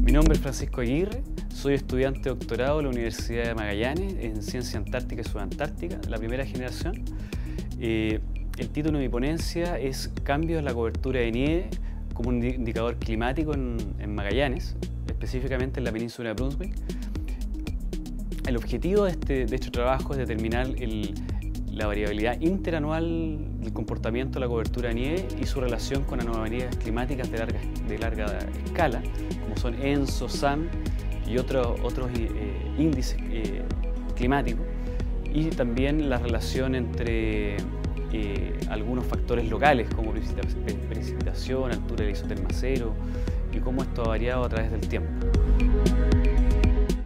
Mi nombre es Francisco Aguirre, soy estudiante de doctorado de la Universidad de Magallanes en Ciencia Antártica y Subantártica, la primera generación. El título de mi ponencia es Cambios en la cobertura de nieve como un indicador climático en Magallanes, específicamente en la península de Brunswick. El objetivo de este trabajo es determinar la variabilidad interanual del comportamiento de la cobertura de nieve y su relación con anomalías climáticas de larga escala, como son ENSO, SAM y otros índices climáticos, y también la relación entre algunos factores locales como precipitación, altura del isoterma cero y cómo esto ha variado a través del tiempo.